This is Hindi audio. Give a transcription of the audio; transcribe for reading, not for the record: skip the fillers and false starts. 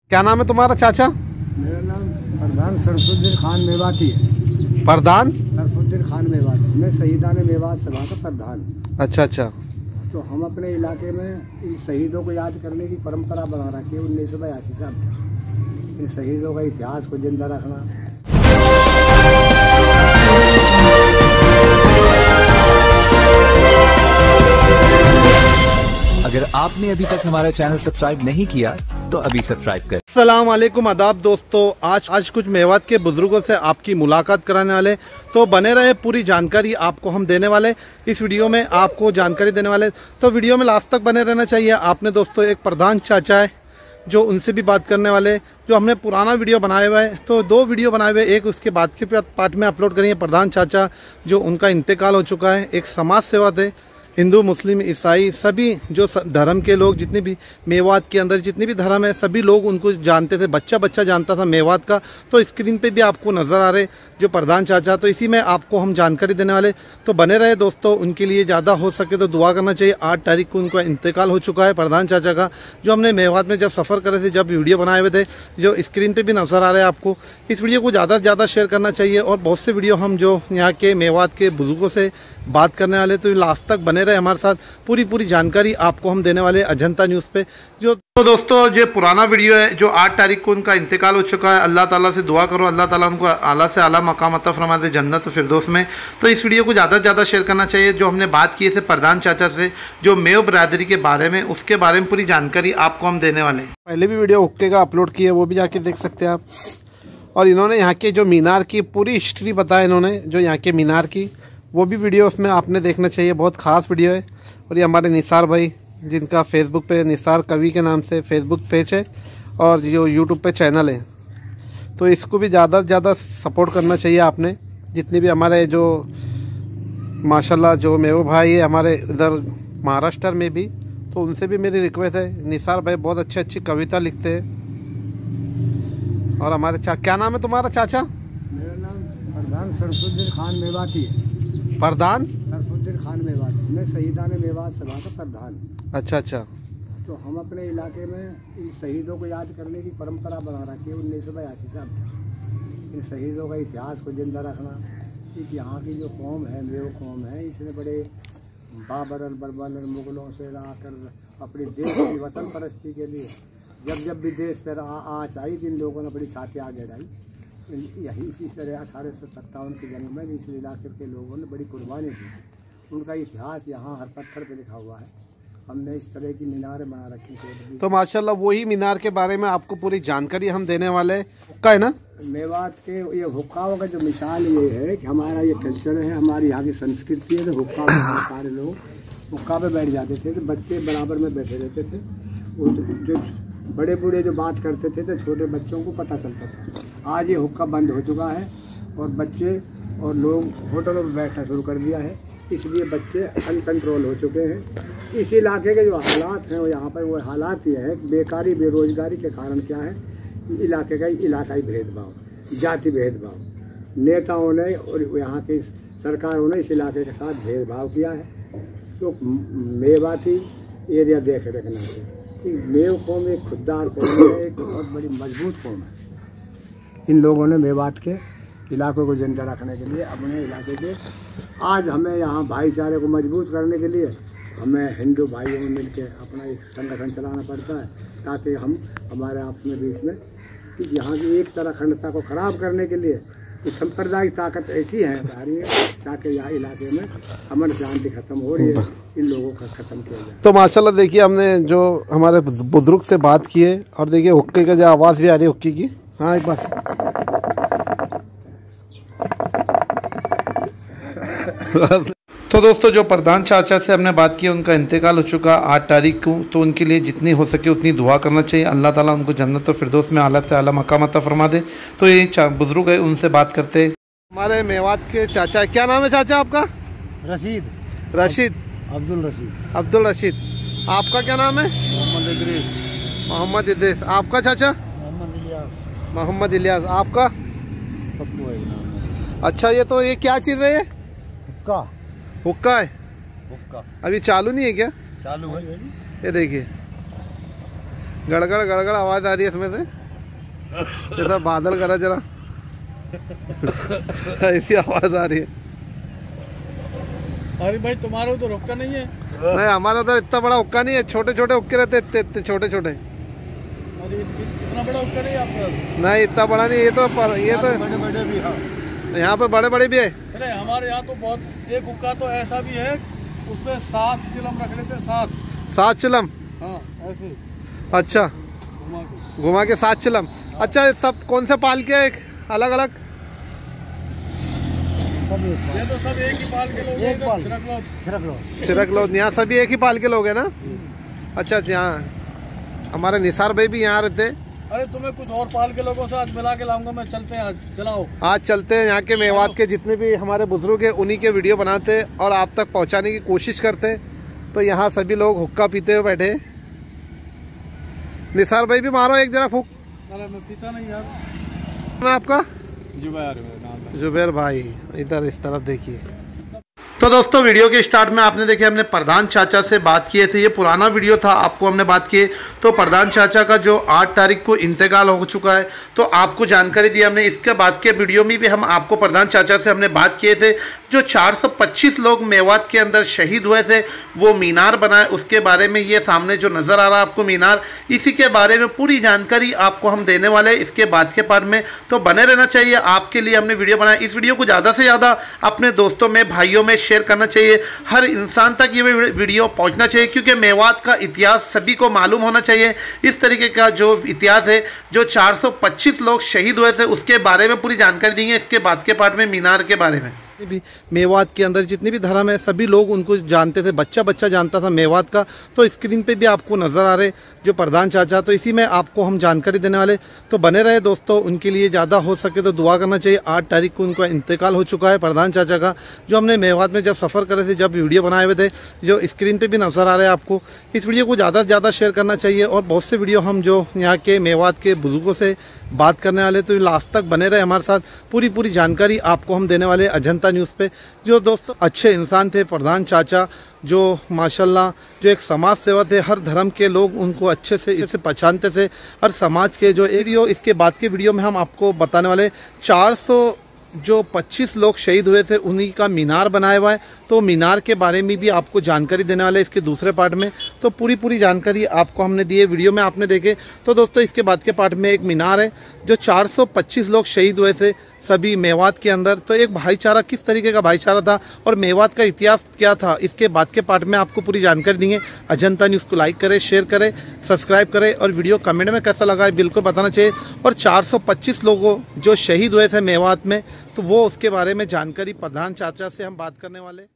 क्या नाम है तुम्हारा चाचा? मेरा नाम प्रधान सरफुद्दीन खान मेवाती है। प्रधान सरफुद्दीन खान मेवाती, मैं शहीदान मेवात सभा का प्रधान। अच्छा अच्छा। तो हम अपने इलाके में इन शहीदों को याद करने की परंपरा बना रखी है 1982 साल तक। इन शहीदों का इतिहास को जिंदा रखना। अगर आपने अभी तक हमारा चैनल सब्सक्राइब नहीं किया तो अभी सब्सक्राइब करें। अस्सलाम वालेकुम, आदाब दोस्तों। आज कुछ मेवात के बुजुर्गों से आपकी मुलाकात कराने वाले, तो बने रहे, पूरी जानकारी आपको हम देने वाले। इस वीडियो में आपको जानकारी देने वाले, तो वीडियो में लास्ट तक बने रहना चाहिए। आपने दोस्तों एक प्रधान चाचा है जो उनसे भी बात करने वाले, जो हमने पुराना वीडियो बनाया हुआ है, तो 2 वीडियो बनाए हुए, एक उसके बाद के पार्ट में अपलोड करेंगे। प्रधान चाचा जो उनका इंतकाल हो चुका है, एक समाज सेवा थे। हिंदू, मुस्लिम, ईसाई सभी जो धर्म के लोग, जितने भी मेवात के अंदर जितने भी धर्म है, सभी लोग उनको जानते थे। बच्चा बच्चा जानता था मेवात का। तो स्क्रीन पे भी आपको नज़र आ रहे जो प्रधान चाचा, तो इसी में आपको हम जानकारी देने वाले। तो बने रहे दोस्तों। उनके लिए ज़्यादा हो सके तो दुआ करना चाहिए। 8 तारीख को उनका इंतकाल हो चुका है प्रधान चाचा का, जो हमने मेवात में जब सफ़र करे थे, जब वीडियो बनाए हुए थे, जो स्क्रीन पर भी नज़र आ रहे हैं आपको। इस वीडियो को ज़्यादा से ज़्यादा शेयर करना चाहिए। और बहुत से वीडियो हम जो यहाँ के मेवात के बुजुर्गों से बात करने वाले, तो लास्ट तक बने रहे हमारे साथ। पूरी जानकारी आपको हम देने वाले अजंता न्यूज़ पे। तो दोस्तों ये पुराना वीडियो है, जो 8 तारीख को उनका इंतकाल हो चुका है। अल्लाह ताला से दुआ करो, अल्लाह ताला उनको आला से आला मकाम अता फरमा दे जन्नत फिरदौस में। तो इस वीडियो को ज़्यादा से ज़्यादा शेयर करना चाहिए। जो हमने बात की है प्रधान चाचा से, जो मेव बरादरी के बारे में, उसके बारे में पूरी जानकारी आपको हम देने वाले हैं। पहले भी वीडियो ओके का अपलोड किया है, वो भी जाके देख सकते हैं आप। और इन्होंने यहाँ के जो मीनार की पूरी हिस्ट्री बताया, इन्होंने जो यहाँ के मीनार की, वो भी वीडियो उसमें आपने देखना चाहिए। बहुत ख़ास वीडियो है। और ये हमारे निसार भाई, जिनका फेसबुक पे निसार कवि के नाम से फेसबुक पेज है और जो यूट्यूब पे चैनल है, तो इसको भी ज़्यादा से ज़्यादा सपोर्ट करना चाहिए आपने। जितने भी हमारे जो माशाल्लाह जो मेवो भाई है हमारे इधर महाराष्ट्र में भी, तो उनसे भी मेरी रिक्वेस्ट है। निसार भाई बहुत अच्छी कविता लिखते हैं। और हमारे क्या नाम है तुम्हारा चाचा? मेरा नाम प्रधान सरफुद्दीन खान मेवाती है। प्रधान सरफुद्दीन खान मेवाती, मैं शहीदान मेवात सभा का प्रधान। अच्छा अच्छा। तो हम अपने इलाके में इन शहीदों को याद करने की परंपरा बना रखी है 1982 साल तक। इन शहीदों का इतिहास को जिंदा रखना। कि यहाँ की जो कौम है, मेव कौम है, इसने बड़े बाबर और बर्बर और मुगलों से आकर अपने देश की वतन परस्ती के लिए जब भी देश पर आँच आई, इन लोगों ने बड़ी छाती आगे बढ़ाई। यही इसी तरह 1857 की जंग में इस इलाके के लोगों ने बड़ी कुर्बानी दी। उनका इतिहास यहाँ हर पत्थर पे लिखा हुआ है। हमने इस तरह की मीनारें बना रखी थी। तो माशाल्लाह वही मीनार के बारे में आपको पूरी जानकारी हम देने वाले हैं। हुक्का है ना, मेवात के ये हुक्काओं का जो मिसाल ये है कि हमारा ये कल्चर है, हमारी यहाँ की संस्कृति है। तो हुक्का सारे लोग हुक्का पे बैठ जाते थे, तो बच्चे बराबर में बैठे रहते थे। वो जो बड़े बूढ़े जो बात करते थे तो छोटे बच्चों को पता चलता था। आज ये हुक्का बंद हो चुका है और बच्चे और लोग होटलों में बैठना शुरू कर दिया है। इसलिए बच्चे अनकंट्रोल हो चुके हैं। इस इलाके के जो हालात हैं, वो यहाँ पर वो हालात ये है, बेकारी बेरोजगारी के कारण क्या है, इलाके का इलाकाई भेदभाव, जाति भेदभाव, नेताओं ने और यहाँ की सरकारों ने इस इलाके के साथ भेदभाव किया है। तो मेवाती एरिया देख रखना है। मेव कौम एक खुददार कौम है, एक बहुत बड़ी मजबूत कौम है। इन लोगों ने मेवात के इलाकों को जिंदा रखने के लिए अपने इलाके के, आज हमें यहाँ भाईचारे को मजबूत करने के लिए हमें हिंदू भाइयों में मिलकर अपना एक संगठन चलाना पड़ता है, ताकि हम हमारे आपस में बीच में कि यहाँ की एक तरह अखंडता को ख़राब करने के लिए सांप्रदायिक ताकत ऐसी है भारी है, ताकि यहाँ इलाके में अमन शांति खत्म हो रही है, इन लोगों का ख़त्म किया जाए। तो माशाल्लाह देखिए, हमने जो हमारे बुजुर्ग से बात की है, और देखिए हुक्के का जो आवाज़ भी आ रही है हुक्के की। हाँ एक बार तो दोस्तों जो प्रधान चाचा से हमने बात की, उनका इंतकाल हो चुका 8 तारीख को। तो उनके लिए जितनी हो सके उतनी दुआ करना चाहिए। अल्लाह ताला उनको जन्नत और फिरदौस में आला से आला मकाम अता फरमा दे। तो ये बुजुर्ग है, उनसे बात करते। हमारे मेवात के चाचा, क्या नाम है चाचा आपका? रशीद। रशीद, अब्दुल रशीद। अब्दुल रशीद। आपका क्या नाम है? मोहम्मद इदरीस। मोहम्मद इदरीस। आपका चाचा? मोहम्मद इलियास। मोहम्मद इलियास। आपका? पप्पू है। अच्छा, ये तो ये क्या चीज़ है? ये हुक्का। हुक्का है? हुक्का अभी चालू नहीं है क्या? चालू है। ये देखिए, गड़गड़ गड़गड़ आवाज आ रही है इसमें से, जैसा बादल करा जरा ऐसी आवाज आ रही है। अरे भाई तुम्हारे उधर हुक्का नहीं है? नहीं हमारे उधर इतना बड़ा हुक्का नहीं है, छोटे छोटे हुक्के रहते, इतने छोटे छोटे। अरे इतना बड़ा हुक्का नहीं आपका? नहीं इतना बड़ा नहीं, ये तो बड़े बड़े भी। हाँ यहाँ पे बड़े बड़े भी है। अरे हमारे यहाँ तो बहुत, एक हुक्का तो ऐसा भी है उसमें 7 चिलम रख लेते, 7 चिलम। हाँ ऐसे। अच्छा घुमा के 7 चिलम। अच्छा सब कौन से पाल के अलग अलग? ये तो सब एक ही पाल के लोग हैं। सिरक लोग यहाँ सभी एक ही पाल के लोग हैं ना? अच्छा यहाँ हमारे निसार भाई भी यहाँ रहते। अरे तुम्हें कुछ और पाल के लोगों से आज मिला के लाऊंगा मैं, चलते हैं आज, चलाओ आज चलते हैं। यहाँ के मेवात के जितने भी हमारे बुजुर्ग हैं उन्हीं के वीडियो बनाते और आप तक पहुँचाने की कोशिश करते। तो यहाँ सभी लोग हुक्का पीते हुए बैठे। निसार भाई भी मारो एक जरा फूक। अरे मैं पीता नहीं यार। मैं आपका जुबैर जुबैर भाई, इधर इस तरफ देखिए। तो दोस्तों वीडियो के स्टार्ट में आपने देखे हमने प्रधान चाचा से बात किए थे, ये पुराना वीडियो था, आपको हमने बात की। तो प्रधान चाचा का जो 8 तारीख को इंतकाल हो चुका है, तो आपको जानकारी दी हमने। इसके बाद के वीडियो में भी हम आपको प्रधान चाचा से हमने बात किए थे। जो 425 लोग मेवात के अंदर शहीद हुए थे, वो मीनार बनाए, उसके बारे में ये सामने जो नज़र आ रहा है आपको मीनार, इसी के बारे में पूरी जानकारी आपको हम देने वाले हैं इसके बाद के पार्ट में। तो बने रहना चाहिए, आपके लिए हमने वीडियो बनाया। इस वीडियो को ज़्यादा से ज़्यादा अपने दोस्तों में, भाइयों में शेयर करना चाहिए। हर इंसान तक ये वीडियो पहुंचना चाहिए, क्योंकि मेवात का इतिहास सभी को मालूम होना चाहिए। इस तरीके का जो इतिहास है, जो 425 लोग शहीद हुए थे उसके बारे में पूरी जानकारी देंगे इसके बाद के पार्ट में, मीनार के बारे में। भी मेवात के अंदर जितने भी धर्म है सभी लोग उनको जानते थे, बच्चा बच्चा जानता था मेवात का। तो स्क्रीन पे भी आपको नज़र आ रहे जो प्रधान चाचा, तो इसी में आपको हम जानकारी देने वाले। तो बने रहे दोस्तों, उनके लिए ज़्यादा हो सके तो दुआ करना चाहिए। 8 तारीख को उनका इंतकाल हो चुका है प्रधान चाचा का, जो हमने मेवात में जब सफ़र करे थे, जब वीडियो बनाए हुए थे, जो स्क्रीन पर भी नज़र आ रहे हैं आपको। इस वीडियो को ज़्यादा से ज़्यादा शेयर करना चाहिए। और बहुत से वीडियो हम जो यहाँ के मेवात के बुजुर्गों से बात करने वाले, तो लास्ट तक बने रहे हमारे साथ। पूरी जानकारी आपको हम देने वाले अजंता न्यूज़ पे। जो दोस्तों अच्छे इंसान थे प्रधान चाचा, जो माशाल्लाह जो एक समाज सेवा थे, हर धर्म के लोग उनको अच्छे से इसे पहचानते थे। हर समाज के जो वीडियो, इसके बाद के वीडियो में हम आपको बताने वाले 425 लोग शहीद हुए थे, उन्हीं का मीनार बनाया हुआ है। तो मीनार के बारे में भी आपको जानकारी देने वाले इसके दूसरे पार्ट में। तो पूरी जानकारी आपको हमने दी है, वीडियो में आपने देखे। तो दोस्तों इसके बाद के पार्ट में एक मीनार है, जो 425 लोग शहीद हुए थे सभी मेवात के अंदर। तो एक भाईचारा, किस तरीके का भाईचारा था और मेवात का इतिहास क्या था, इसके बाद के पार्ट में आपको पूरी जानकारी देंगे। अजंता न्यूज़ को लाइक करें, शेयर करें, सब्सक्राइब करें और वीडियो कमेंट में कैसा लगा है बिल्कुल बताना चाहिए। और 425 लोगों जो शहीद हुए थे मेवात में, तो वो उसके बारे में जानकारी प्रधान चाचा से हम बात करने वाले।